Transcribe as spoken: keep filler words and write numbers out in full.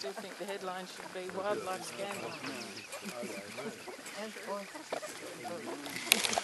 still think the headline should be Wildlife Scandal.